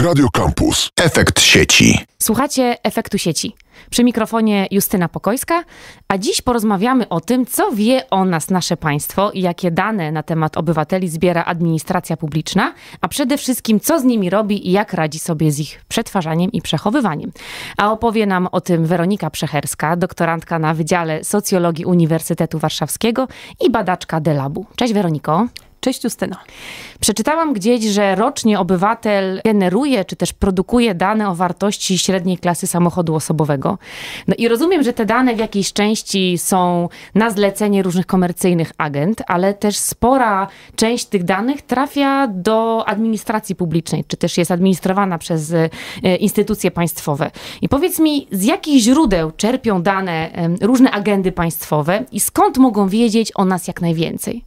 Radio Campus. Efekt sieci. Słuchacie Efektu Sieci. Przy mikrofonie Justyna Pokojska, a dziś porozmawiamy o tym, co wie o nas nasze państwo i jakie dane na temat obywateli zbiera administracja publiczna, a przede wszystkim co z nimi robi i jak radzi sobie z ich przetwarzaniem i przechowywaniem. A opowie nam o tym Weronika Przecherska, doktorantka na Wydziale Socjologii Uniwersytetu Warszawskiego i badaczka DELAB-u. Cześć Weroniko. Cześć Justyna. Przeczytałam gdzieś, że rocznie obywatel generuje, czy też produkuje dane o wartości średniej klasy samochodu osobowego. No i rozumiem, że te dane w jakiejś części są na zlecenie różnych komercyjnych agent, ale też spora część tych danych trafia do administracji publicznej, czy też jest administrowana przez instytucje państwowe. I powiedz mi, z jakich źródeł czerpią dane różne agendy państwowe i skąd mogą wiedzieć o nas jak najwięcej?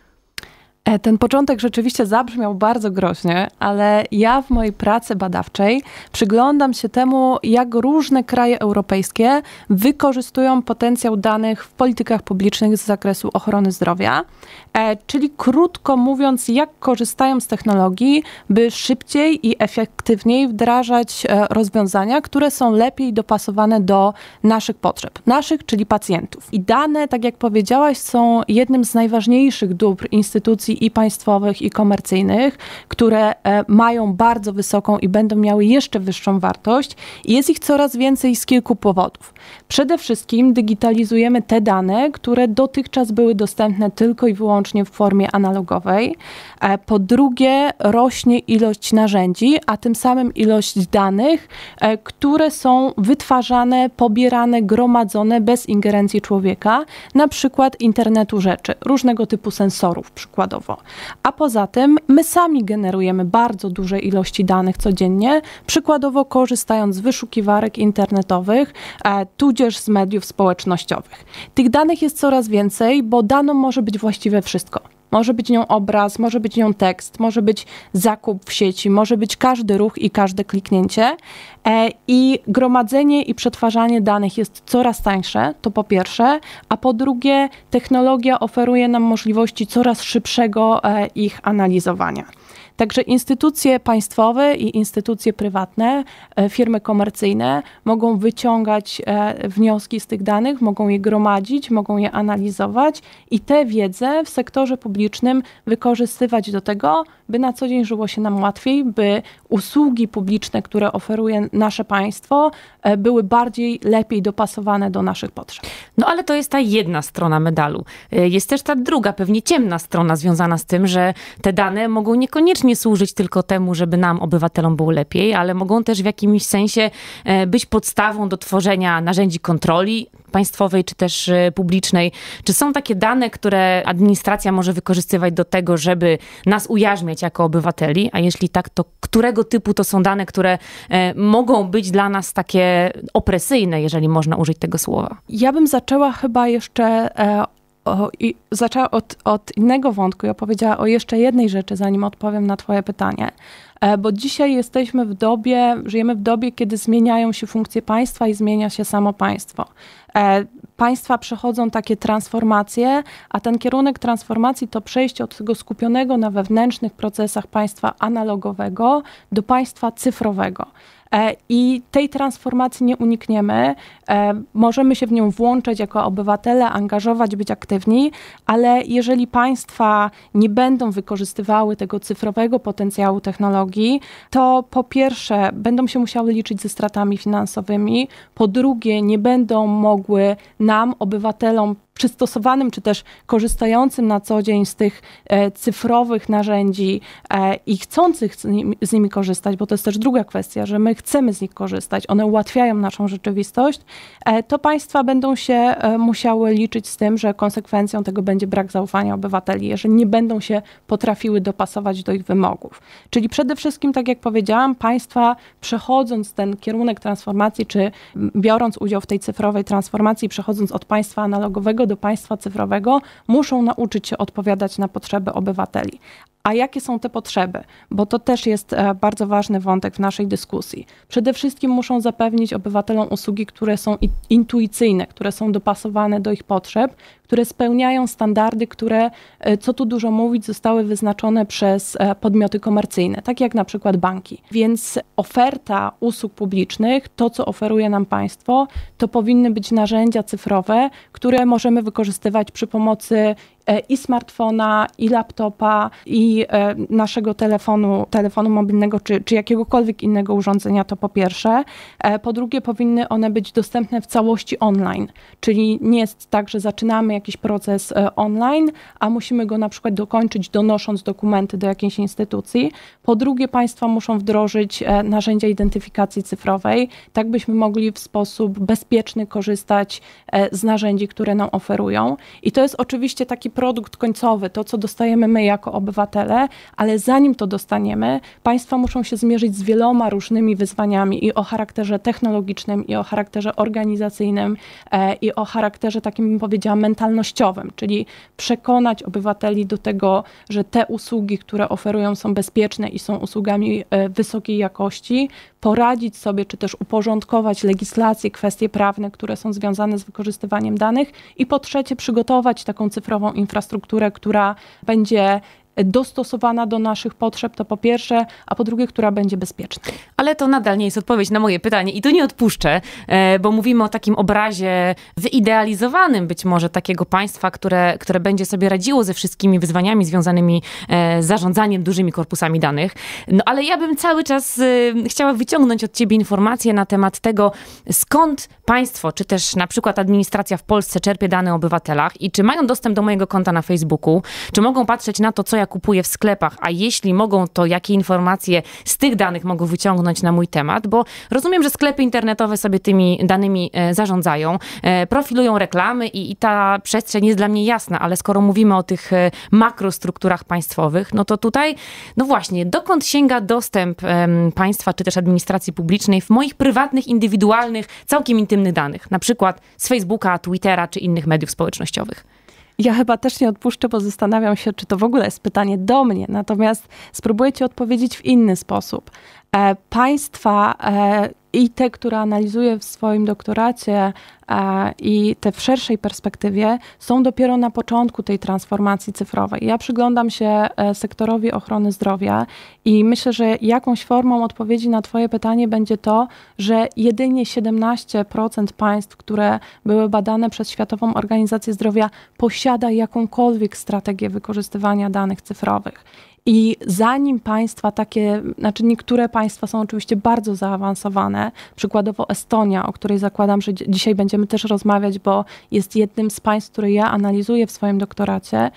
Ten początek rzeczywiście zabrzmiał bardzo groźnie, ale ja w mojej pracy badawczej przyglądam się temu, jak różne kraje europejskie wykorzystują potencjał danych w politykach publicznych z zakresu ochrony zdrowia. Czyli krótko mówiąc, jak korzystają z technologii, by szybciej i efektywniej wdrażać rozwiązania, które są lepiej dopasowane do naszych potrzeb. Naszych, czyli pacjentów. I dane, tak jak powiedziałaś, są jednym z najważniejszych dóbr instytucji i państwowych, i komercyjnych, które mają bardzo wysoką i będą miały jeszcze wyższą wartość. I jest ich coraz więcej z kilku powodów. Przede wszystkim digitalizujemy te dane, które dotychczas były dostępne tylko i wyłącznie w formie analogowej. Po drugie, rośnie ilość narzędzi, a tym samym ilość danych, które są wytwarzane, pobierane, gromadzone bez ingerencji człowieka, na przykład internetu rzeczy, różnego typu sensorów przykładowo. A poza tym my sami generujemy bardzo duże ilości danych codziennie, przykładowo korzystając z wyszukiwarek internetowych, tudzież z mediów społecznościowych. Tych danych jest coraz więcej, bo daną może być właściwie wszystko. Może być nią obraz, może być nią tekst, może być zakup w sieci, może być każdy ruch i każde kliknięcie. I gromadzenie i przetwarzanie danych jest coraz tańsze, to po pierwsze, a po drugie technologia oferuje nam możliwości coraz szybszego ich analizowania. Także instytucje państwowe i instytucje prywatne, firmy komercyjne mogą wyciągać wnioski z tych danych, mogą je gromadzić, mogą je analizować i tę wiedzę w sektorze publicznym wykorzystywać do tego, by na co dzień żyło się nam łatwiej, by usługi publiczne, które oferuje nasze państwo, były lepiej dopasowane do naszych potrzeb. No ale to jest ta jedna strona medalu. Jest też ta druga, pewnie ciemna strona związana z tym, że te dane mogą niekoniecznie służyć tylko temu, żeby nam, obywatelom, było lepiej, ale mogą też w jakimś sensie być podstawą do tworzenia narzędzi kontroli państwowej czy też publicznej. Czy są takie dane, które administracja może wykorzystywać do tego, żeby nas ujarzmiać jako obywateli? A jeśli tak, to którego typu to są dane, które mogą być dla nas takie opresyjne, jeżeli można użyć tego słowa? Ja bym zaczęła chyba jeszcze zaczęła od innego wątku i opowiedziała o jeszcze jednej rzeczy, zanim odpowiem na twoje pytanie. Bo dzisiaj żyjemy w dobie, kiedy zmieniają się funkcje państwa i zmienia się samo państwo. Państwa przechodzą takie transformacje, a ten kierunek transformacji to przejście od tego skupionego na wewnętrznych procesach państwa analogowego do państwa cyfrowego. I tej transformacji nie unikniemy. Możemy się w nią włączać jako obywatele, angażować, być aktywni, ale jeżeli państwa nie będą wykorzystywały tego cyfrowego potencjału technologii, to po pierwsze będą się musiały liczyć ze stratami finansowymi, po drugie nie będą mogły nam, obywatelom, przystosowanym czy też korzystającym na co dzień z tych cyfrowych narzędzi i chcących z nimi korzystać, bo to jest też druga kwestia, że my chcemy z nich korzystać, one ułatwiają naszą rzeczywistość, to państwa będą się musiały liczyć z tym, że konsekwencją tego będzie brak zaufania obywateli, jeżeli nie będą się potrafiły dopasować do ich wymogów. Czyli przede wszystkim, tak jak powiedziałam, państwa przechodząc ten kierunek transformacji, czy biorąc udział w tej cyfrowej transformacji, przechodząc od państwa analogowego do państwa cyfrowego, muszą nauczyć się odpowiadać na potrzeby obywateli. A jakie są te potrzeby? Bo to też jest bardzo ważny wątek w naszej dyskusji. Przede wszystkim muszą zapewnić obywatelom usługi, które są intuicyjne, które są dopasowane do ich potrzeb, które spełniają standardy, które, co tu dużo mówić, zostały wyznaczone przez podmioty komercyjne, tak jak na przykład banki. Więc oferta usług publicznych, to co oferuje nam państwo, to powinny być narzędzia cyfrowe, które możemy wykorzystywać przy pomocy i smartfona, i laptopa, i naszego telefonu mobilnego, czy jakiegokolwiek innego urządzenia, to po pierwsze. Po drugie, powinny one być dostępne w całości online, czyli nie jest tak, że zaczynamy jakiś proces online, a musimy go na przykład dokończyć, donosząc dokumenty do jakiejś instytucji. Po drugie, państwa muszą wdrożyć narzędzia identyfikacji cyfrowej, tak byśmy mogli w sposób bezpieczny korzystać z narzędzi, które nam oferują. I to jest oczywiście taki produkt końcowy, to co dostajemy my jako obywatele, ale zanim to dostaniemy, państwa muszą się zmierzyć z wieloma różnymi wyzwaniami i o charakterze technologicznym, i o charakterze organizacyjnym, i o charakterze takim, bym powiedziała, mentalnościowym, czyli przekonać obywateli do tego, że te usługi, które oferują, są bezpieczne i są usługami wysokiej jakości, poradzić sobie, czy też uporządkować legislację, kwestie prawne, które są związane z wykorzystywaniem danych i po trzecie przygotować taką cyfrową infrastrukturę, która będzie dostosowana do naszych potrzeb, to po pierwsze, a po drugie, która będzie bezpieczna. Ale to nadal nie jest odpowiedź na moje pytanie i tu nie odpuszczę, bo mówimy o takim obrazie wyidealizowanym być może takiego państwa, które będzie sobie radziło ze wszystkimi wyzwaniami związanymi z zarządzaniem dużymi korpusami danych. No ale ja bym cały czas chciała wyciągnąć od ciebie informacje na temat tego, skąd państwo, czy też na przykład administracja w Polsce czerpie dane o obywatelach i czy mają dostęp do mojego konta na Facebooku, czy mogą patrzeć na to, co ja kupuję w sklepach, a jeśli mogą, to jakie informacje z tych danych mogą wyciągnąć na mój temat, bo rozumiem, że sklepy internetowe sobie tymi danymi zarządzają, profilują reklamy i ta przestrzeń jest dla mnie jasna, ale skoro mówimy o tych makrostrukturach państwowych, no to tutaj, no właśnie, dokąd sięga dostęp państwa, czy też administracji publicznej w moich prywatnych, indywidualnych, całkiem intymnych danych, na przykład z Facebooka, Twittera, czy innych mediów społecznościowych? Ja chyba też nie odpuszczę, bo zastanawiam się, czy to w ogóle jest pytanie do mnie. Natomiast spróbuję ci odpowiedzieć w inny sposób. Państwa i te, które analizuję w swoim doktoracie i te w szerszej perspektywie są dopiero na początku tej transformacji cyfrowej. Ja przyglądam się sektorowi ochrony zdrowia i myślę, że jakąś formą odpowiedzi na twoje pytanie będzie to, że jedynie 17% państw, które były badane przez Światową Organizację Zdrowia, posiada jakąkolwiek strategię wykorzystywania danych cyfrowych. I zanim państwa takie, znaczy niektóre państwa są oczywiście bardzo zaawansowane, przykładowo Estonia, o której zakładam, że dzisiaj będziemy też rozmawiać, bo jest jednym z państw, które ja analizuję w swoim doktoracie,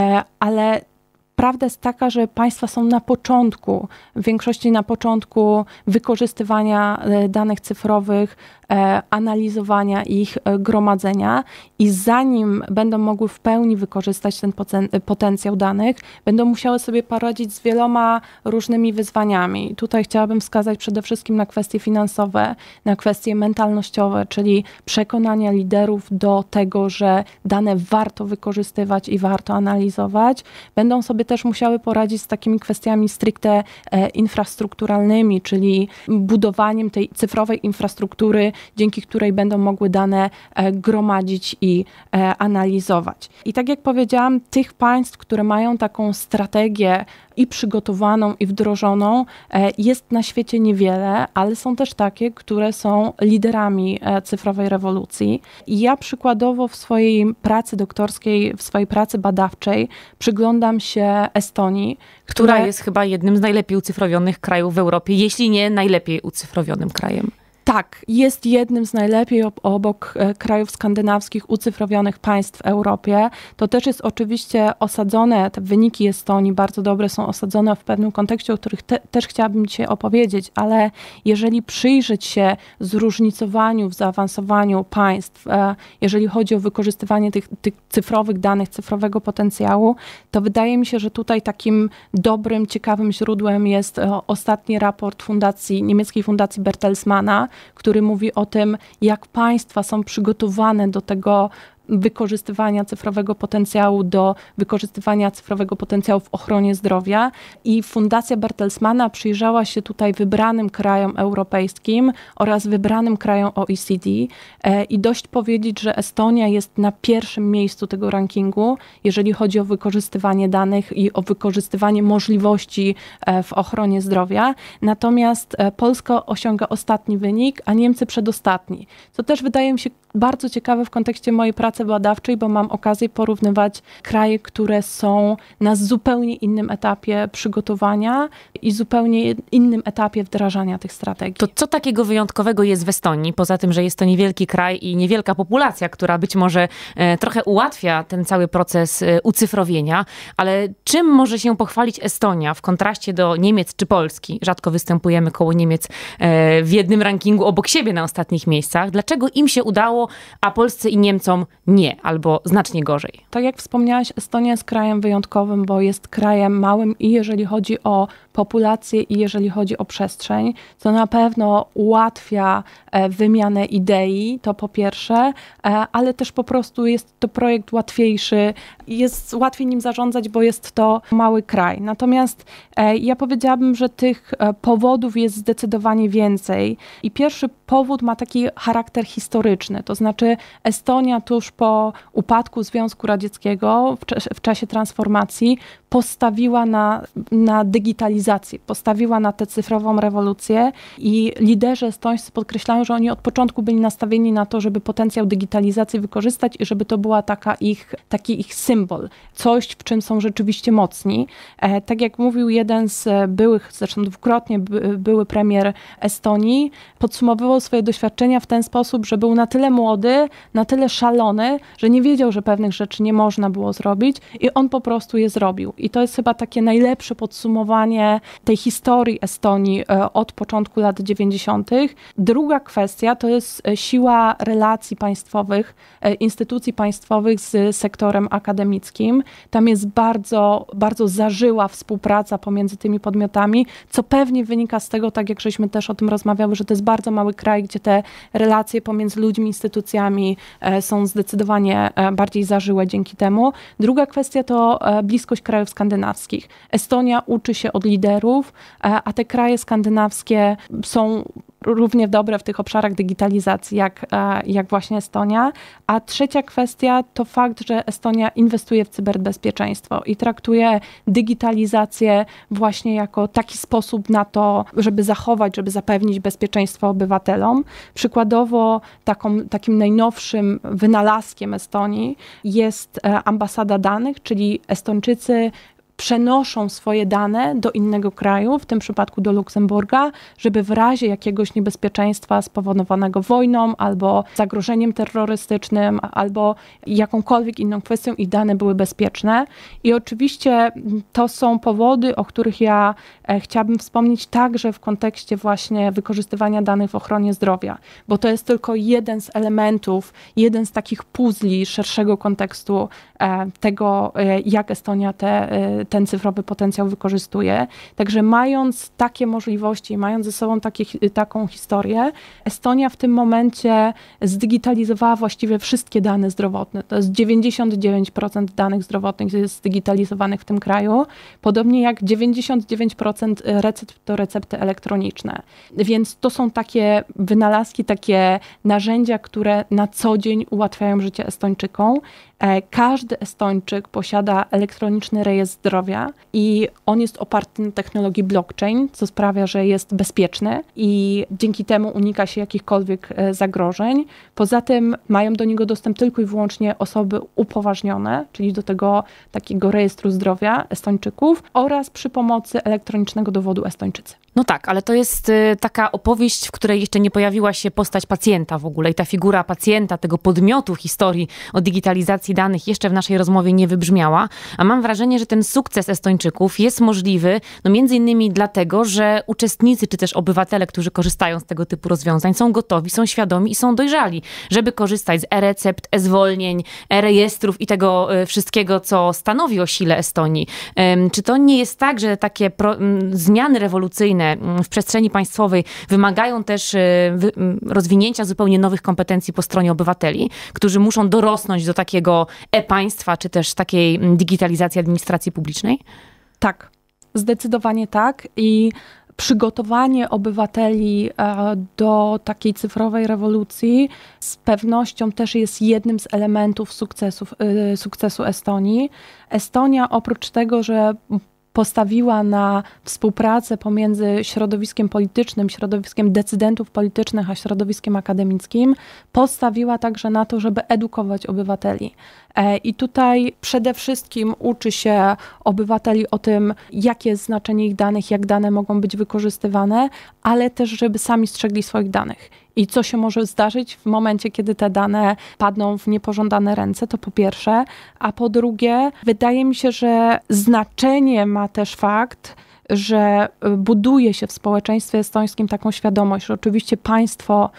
ale prawda jest taka, że państwa są na początku, w większości na początku wykorzystywania danych cyfrowych, analizowania ich, gromadzenia i zanim będą mogły w pełni wykorzystać ten potencjał danych, będą musiały sobie poradzić z wieloma różnymi wyzwaniami. Tutaj chciałabym wskazać przede wszystkim na kwestie finansowe, na kwestie mentalnościowe, czyli przekonania liderów do tego, że dane warto wykorzystywać i warto analizować. Będą sobie też musiały poradzić z takimi kwestiami stricte infrastrukturalnymi, czyli budowaniem tej cyfrowej infrastruktury, dzięki której będą mogły dane gromadzić i analizować. I tak jak powiedziałam, tych państw, które mają taką strategię i przygotowaną, i wdrożoną, jest na świecie niewiele, ale są też takie, które są liderami cyfrowej rewolucji. I ja przykładowo w swojej pracy doktorskiej, w swojej pracy badawczej przyglądam się Estonii, która jest chyba jednym z najlepiej ucyfrowionych krajów w Europie, jeśli nie najlepiej ucyfrowionym krajem. Tak, jest jednym z najlepiej obok krajów skandynawskich ucyfrowionych państw w Europie. To też jest oczywiście osadzone, te wyniki Estonii bardzo dobre są osadzone w pewnym kontekście, o których też chciałabym dzisiaj opowiedzieć, ale jeżeli przyjrzeć się zróżnicowaniu, w zaawansowaniu państw, jeżeli chodzi o wykorzystywanie tych cyfrowych danych, cyfrowego potencjału, to wydaje mi się, że tutaj takim dobrym, ciekawym źródłem jest ostatni raport niemieckiej fundacji Bertelsmanna, który mówi o tym, jak państwa są przygotowane do tego wykorzystywania cyfrowego potencjału do wykorzystywania cyfrowego potencjału w ochronie zdrowia i Fundacja Bertelsmana przyjrzała się tutaj wybranym krajom europejskim oraz wybranym krajom OECD i dość powiedzieć, że Estonia jest na pierwszym miejscu tego rankingu, jeżeli chodzi o wykorzystywanie danych i o wykorzystywanie możliwości w ochronie zdrowia. Natomiast Polska osiąga ostatni wynik, a Niemcy przedostatni. Co też wydaje mi się bardzo ciekawe w kontekście mojej pracy badawczej, bo mam okazję porównywać kraje, które są na zupełnie innym etapie przygotowania i zupełnie innym etapie wdrażania tych strategii. To co takiego wyjątkowego jest w Estonii, poza tym, że jest to niewielki kraj i niewielka populacja, która być może trochę ułatwia ten cały proces ucyfrowienia, ale czym może się pochwalić Estonia w kontraście do Niemiec czy Polski? Rzadko występujemy koło Niemiec w jednym rankingu obok siebie na ostatnich miejscach. Dlaczego im się udało, a Polsce i Niemcom nie, albo znacznie gorzej? Tak jak wspomniałaś, Estonia jest krajem wyjątkowym, bo jest krajem małym i jeżeli chodzi o populację i jeżeli chodzi o przestrzeń, to na pewno ułatwia wymianę idei, to po pierwsze, ale też po prostu jest to projekt łatwiejszy, jest łatwiej nim zarządzać, bo jest to mały kraj. Natomiast ja powiedziałabym, że tych powodów jest zdecydowanie więcej i pierwszy powód ma taki charakter historyczny, to znaczy Estonia tuż po upadku Związku Radzieckiego w czasie transformacji postawiła na digitalizację, postawiła na tę cyfrową rewolucję i liderzy estońscy podkreślają, że oni od początku byli nastawieni na to, żeby potencjał digitalizacji wykorzystać i żeby to była taki ich symbol, coś, w czym są rzeczywiście mocni. Tak jak mówił jeden z byłych, zresztą dwukrotnie były premier Estonii, podsumowywał swoje doświadczenia w ten sposób, że był na tyle młody, na tyle szalony, że nie wiedział, że pewnych rzeczy nie można było zrobić i on po prostu je zrobił. I to jest chyba takie najlepsze podsumowanie tej historii Estonii od początku lat 90. Druga kwestia to jest siła relacji państwowych, instytucji państwowych z sektorem akademickim. Tam jest bardzo, bardzo zażyła współpraca pomiędzy tymi podmiotami, co pewnie wynika z tego, tak jak żeśmy też o tym rozmawiały, że to jest bardzo mały kraj, gdzie te relacje pomiędzy ludźmi, instytucjami są zdecydowanie bardziej zażyłe dzięki temu. Druga kwestia to bliskość krajów skandynawskich. Estonia uczy się od liderów, a te kraje skandynawskie są równie dobre w tych obszarach digitalizacji, jak właśnie Estonia. A trzecia kwestia to fakt, że Estonia inwestuje w cyberbezpieczeństwo i traktuje digitalizację właśnie jako taki sposób na to, żeby zachować, żeby zapewnić bezpieczeństwo obywatelom. Przykładowo takim najnowszym wynalazkiem Estonii jest ambasada danych, czyli Estończycy przenoszą swoje dane do innego kraju, w tym przypadku do Luksemburga, żeby w razie jakiegoś niebezpieczeństwa spowodowanego wojną albo zagrożeniem terrorystycznym, albo jakąkolwiek inną kwestią ich dane były bezpieczne. I oczywiście to są powody, o których ja chciałabym wspomnieć także w kontekście właśnie wykorzystywania danych w ochronie zdrowia, bo to jest tylko jeden z elementów, jeden z takich puzli szerszego kontekstu tego, jak Estonia ten cyfrowy potencjał wykorzystuje. Także mając takie możliwości, mając ze sobą taką historię, Estonia w tym momencie zdigitalizowała właściwie wszystkie dane zdrowotne. To jest 99% danych zdrowotnych jest zdigitalizowanych w tym kraju, podobnie jak 99% recept to recepty elektroniczne. Więc to są takie wynalazki, takie narzędzia, które na co dzień ułatwiają życie Estończykom. Każdy Estończyk posiada elektroniczny rejestr zdrowia i on jest oparty na technologii blockchain, co sprawia, że jest bezpieczny i dzięki temu unika się jakichkolwiek zagrożeń. Poza tym mają do niego dostęp tylko i wyłącznie osoby upoważnione, czyli do tego takiego rejestru zdrowia Estończyków oraz przy pomocy elektronicznego dowodu Estończycy. No tak, ale to jest taka opowieść, w której jeszcze nie pojawiła się postać pacjenta w ogóle i ta figura pacjenta, tego podmiotu historii o digitalizacji danych jeszcze w naszej rozmowie nie wybrzmiała, a mam wrażenie, że ten sukces Estończyków jest możliwy między innymi dlatego, że uczestnicy czy też obywatele, którzy korzystają z tego typu rozwiązań są gotowi, są świadomi i są dojrzali, żeby korzystać z e-recept, e-zwolnień, e-rejestrów i tego wszystkiego, co stanowi o sile Estonii. Czy to nie jest tak, że takie zmiany rewolucyjne edukacyjne w przestrzeni państwowej wymagają też rozwinięcia zupełnie nowych kompetencji po stronie obywateli, którzy muszą dorosnąć do takiego e-państwa, czy też takiej digitalizacji administracji publicznej? Tak, zdecydowanie tak. I przygotowanie obywateli do takiej cyfrowej rewolucji z pewnością też jest jednym z elementów sukcesu Estonii. Estonia oprócz tego, że postawiła na współpracę pomiędzy środowiskiem politycznym, środowiskiem decydentów politycznych, a środowiskiem akademickim, postawiła także na to, żeby edukować obywateli. I tutaj przede wszystkim uczy się obywateli o tym, jakie jest znaczenie ich danych, jak dane mogą być wykorzystywane, ale też, żeby sami strzegli swoich danych. I co się może zdarzyć w momencie, kiedy te dane padną w niepożądane ręce, to po pierwsze. A po drugie, wydaje mi się, że znaczenie ma też fakt, że buduje się w społeczeństwie estońskim taką świadomość, że oczywiście państwo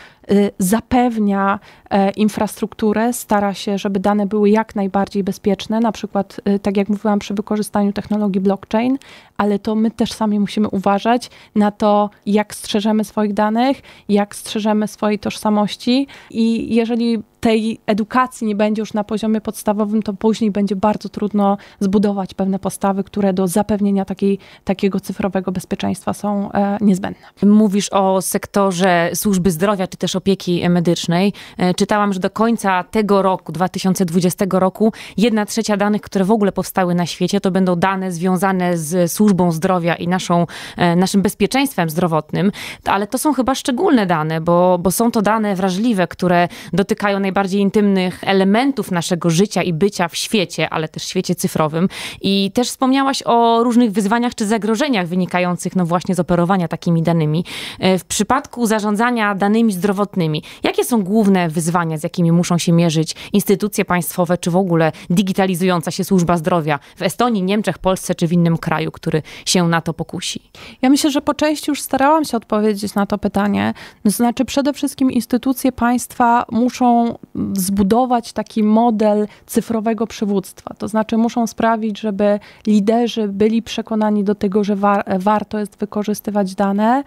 zapewnia infrastrukturę, stara się, żeby dane były jak najbardziej bezpieczne, na przykład, tak jak mówiłam, przy wykorzystaniu technologii blockchain, ale to my też sami musimy uważać na to, jak strzeżemy swoich danych, jak strzeżemy swojej tożsamości i jeżeli tej edukacji nie będzie już na poziomie podstawowym, to później będzie bardzo trudno zbudować pewne postawy, które do zapewnienia takiego cyfrowego bezpieczeństwa są niezbędne. Mówisz o sektorze służby zdrowia, czy też opieki medycznej. Czytałam, że do końca tego roku, 2020 roku, 1/3 danych, które w ogóle powstały na świecie, to będą dane związane z służbą zdrowia i naszym bezpieczeństwem zdrowotnym, ale to są chyba szczególne dane, bo są to dane wrażliwe, które dotykają najbardziej intymnych elementów naszego życia i bycia w świecie, ale też w świecie cyfrowym. I też wspomniałaś o różnych wyzwaniach czy zagrożeniach wynikających no właśnie z operowania takimi danymi. W przypadku zarządzania danymi zdrowotnymi, jakie są główne wyzwania, z jakimi muszą się mierzyć instytucje państwowe, czy w ogóle digitalizująca się służba zdrowia w Estonii, Niemczech, Polsce, czy w innym kraju, który się na to pokusi? Ja myślę, że po części już starałam się odpowiedzieć na to pytanie. To znaczy przede wszystkim instytucje państwa muszą zbudować taki model cyfrowego przywództwa. To znaczy muszą sprawić, żeby liderzy byli przekonani do tego, że warto jest wykorzystywać dane,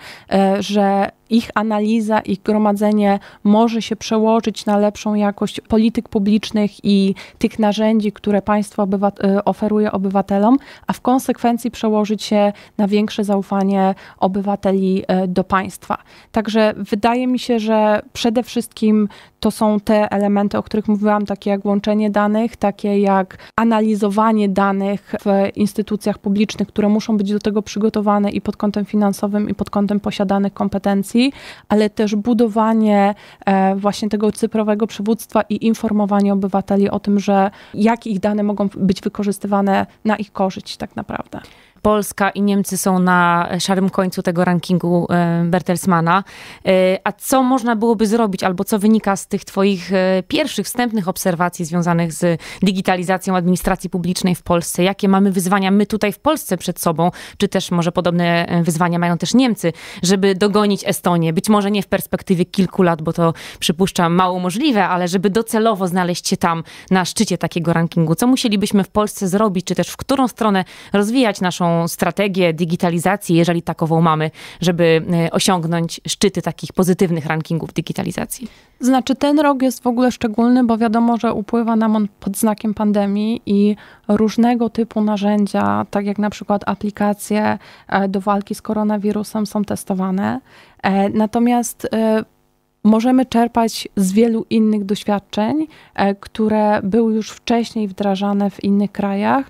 że ich analiza, ich gromadzenie może się przełożyć na lepszą jakość polityk publicznych i tych narzędzi, które państwo oferuje obywatelom, a w konsekwencji przełożyć się na większe zaufanie obywateli do państwa. Także wydaje mi się, że przede wszystkim to są te elementy, o których mówiłam, takie jak łączenie danych, takie jak analizowanie danych w instytucjach publicznych, które muszą być do tego przygotowane i pod kątem finansowym, i pod kątem posiadanych kompetencji, ale też budowanie właśnie tego cyfrowego przywództwa i informowanie obywateli o tym, że jak ich dane mogą być wykorzystywane na ich korzyść tak naprawdę. Polska i Niemcy są na szarym końcu tego rankingu Bertelsmana. A co można byłoby zrobić, albo co wynika z tych twoich pierwszych, wstępnych obserwacji związanych z digitalizacją administracji publicznej w Polsce? Jakie mamy wyzwania my tutaj w Polsce przed sobą, czy też może podobne wyzwania mają też Niemcy, żeby dogonić Estonię? Być może nie w perspektywie kilku lat, bo to przypuszczam mało możliwe, ale żeby docelowo znaleźć się tam na szczycie takiego rankingu. Co musielibyśmy w Polsce zrobić, czy też w którą stronę rozwijać naszą strategię digitalizacji, jeżeli takową mamy, żeby osiągnąć szczyty takich pozytywnych rankingów digitalizacji? Znaczy ten rok jest w ogóle szczególny, bo wiadomo, że upływa nam on pod znakiem pandemii i różnego typu narzędzia, tak jak na przykład aplikacje do walki z koronawirusem są testowane. Natomiast możemy czerpać z wielu innych doświadczeń, które były już wcześniej wdrażane w innych krajach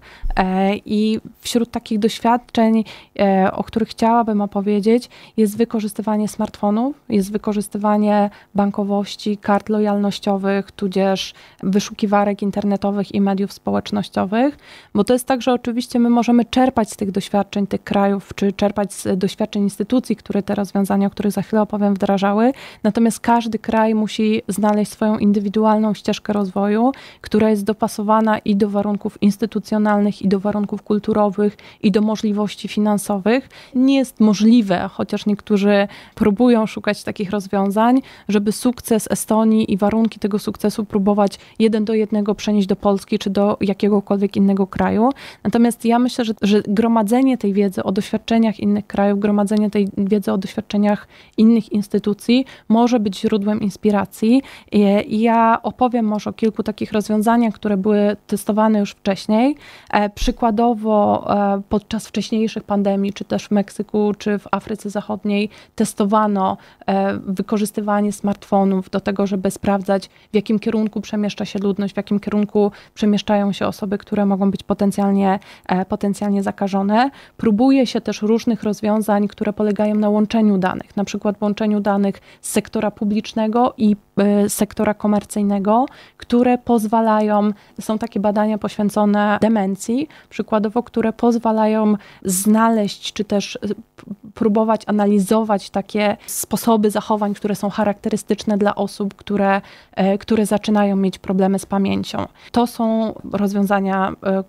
i wśród takich doświadczeń, o których chciałabym opowiedzieć, jest wykorzystywanie smartfonów, jest wykorzystywanie bankowości, kart lojalnościowych, tudzież wyszukiwarek internetowych i mediów społecznościowych, bo to jest tak, że oczywiście my możemy czerpać z tych doświadczeń tych krajów, czy czerpać z doświadczeń instytucji, które te rozwiązania, o których za chwilę opowiem, wdrażały, natomiast każdy kraj musi znaleźć swoją indywidualną ścieżkę rozwoju, która jest dopasowana i do warunków instytucjonalnych, i do warunków kulturowych, i do możliwości finansowych. Nie jest możliwe, chociaż niektórzy próbują szukać takich rozwiązań, żeby sukces Estonii i warunki tego sukcesu próbować 1:1 przenieść do Polski czy do jakiegokolwiek innego kraju. Natomiast ja myślę, że gromadzenie tej wiedzy o doświadczeniach innych krajów, gromadzenie tej wiedzy o doświadczeniach innych instytucji może być źródłem inspiracji. I ja opowiem może o kilku takich rozwiązaniach, które były testowane już wcześniej. Przykładowo podczas wcześniejszych pandemii, czy też w Meksyku, czy w Afryce Zachodniej testowano wykorzystywanie smartfonów do tego, żeby sprawdzać, w jakim kierunku przemieszcza się ludność, w jakim kierunku przemieszczają się osoby, które mogą być potencjalnie zakażone. Próbuje się też różnych rozwiązań, które polegają na łączeniu danych, na przykład łączeniu danych z sektora publicznego i sektora komercyjnego, które pozwalają, są takie badania poświęcone demencji, przykładowo, które pozwalają znaleźć, czy też próbować analizować takie sposoby zachowań, które są charakterystyczne dla osób, które zaczynają mieć problemy z pamięcią. To są rozwiązania,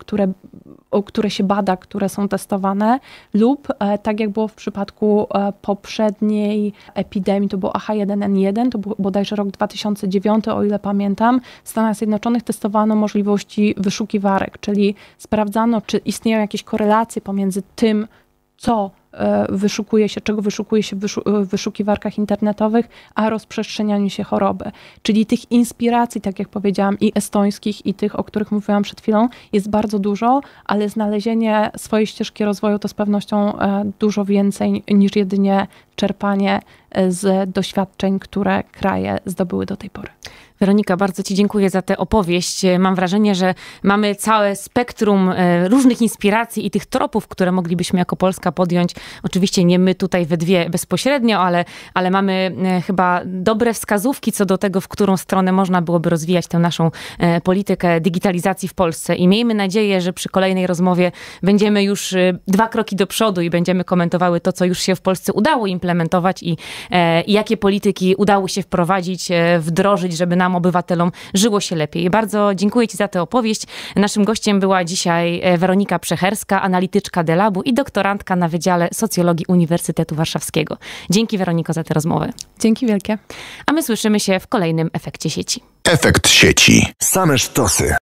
które się bada, które są testowane, lub tak jak było w przypadku poprzedniej epidemii, to było H1N1, to był bodajże rok 2009, o ile pamiętam, w Stanach Zjednoczonych testowano możliwości wyszukiwarek, czyli sprawdzano, czy istnieją jakieś korelacje pomiędzy tym, czego wyszukuje się w wyszukiwarkach internetowych, a rozprzestrzenianiu się choroby. Czyli tych inspiracji, tak jak powiedziałam, i estońskich, i tych, o których mówiłam przed chwilą, jest bardzo dużo, ale znalezienie swojej ścieżki rozwoju to z pewnością dużo więcej niż jedynie czerpanie z doświadczeń, które kraje zdobyły do tej pory. Weronika, bardzo Ci dziękuję za tę opowieść. Mam wrażenie, że mamy całe spektrum różnych inspiracji i tych tropów, które moglibyśmy jako Polska podjąć. Oczywiście nie my tutaj we dwie bezpośrednio, ale mamy chyba dobre wskazówki co do tego, w którą stronę można byłoby rozwijać tę naszą politykę digitalizacji w Polsce. I miejmy nadzieję, że przy kolejnej rozmowie będziemy już 2 kroki do przodu i będziemy komentowały to, co już się w Polsce udało implementować i jakie polityki udało się wprowadzić, wdrożyć, żeby nam, obywatelom, żyło się lepiej. Bardzo dziękuję Ci za tę opowieść. Naszym gościem była dzisiaj Weronika Przecherska, analityczka DELAB-u i doktorantka na Wydziale Socjologii Uniwersytetu Warszawskiego. Dzięki, Weroniko, za tę rozmowę. Dzięki wielkie. A my słyszymy się w kolejnym Efekcie Sieci. Efekt sieci. Same sztosy.